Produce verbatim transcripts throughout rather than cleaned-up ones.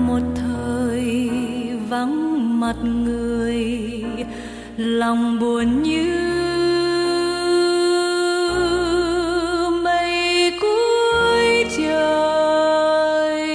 một thời vắng mặt người, lòng buồn như mây cuối trời.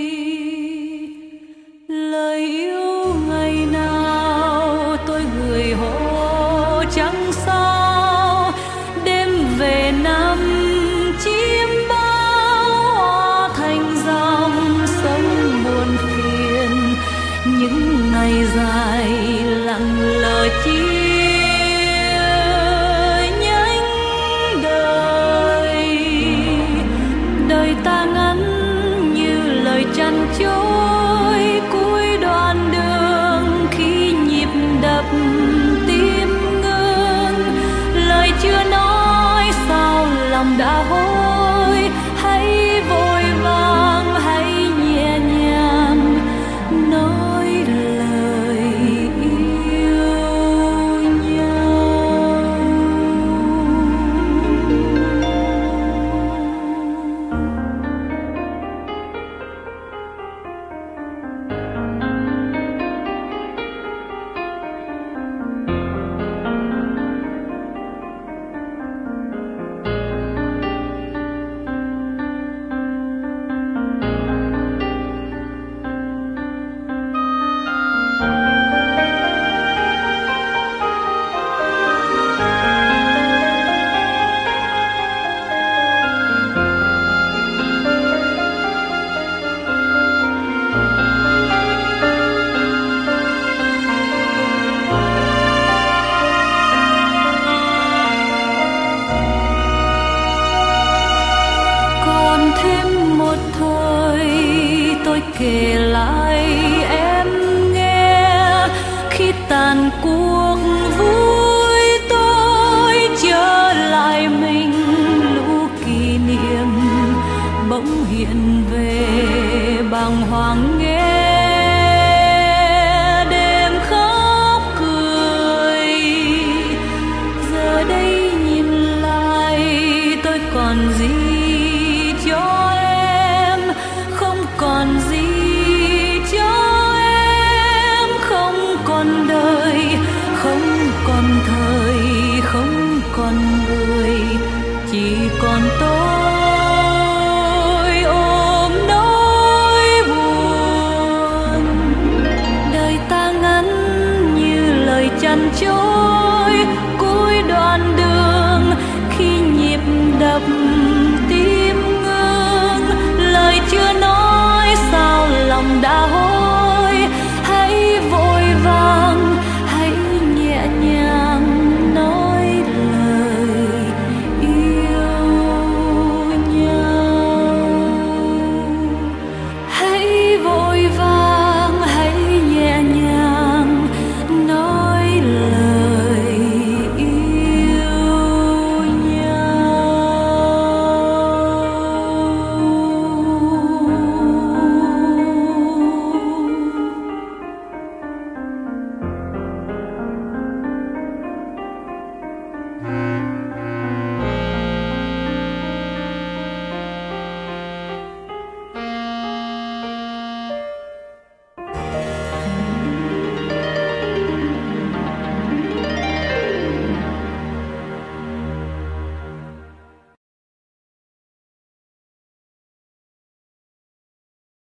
Lời yêu ngày nào tôi gửi hộ chẳng sao, đêm về năm chim bao hóa thành dòng sông buồn phiền. Những ngày dài lặng lờ chia nhánh đời, đời ta ngắn như lời chăn trôi cuối đoạn đường. Khi nhịp đập tim ngưng, lời chưa nói sao lòng đã hối. Hãy vội vàng hãy nhẹ nhàng nói lời yêu nhau. Còn thêm một thời tôi kể lại em nghe, khi tàn cuộc vui tôi trở lại mình. Lũ kỷ niệm bỗng hiện về bàng hoàng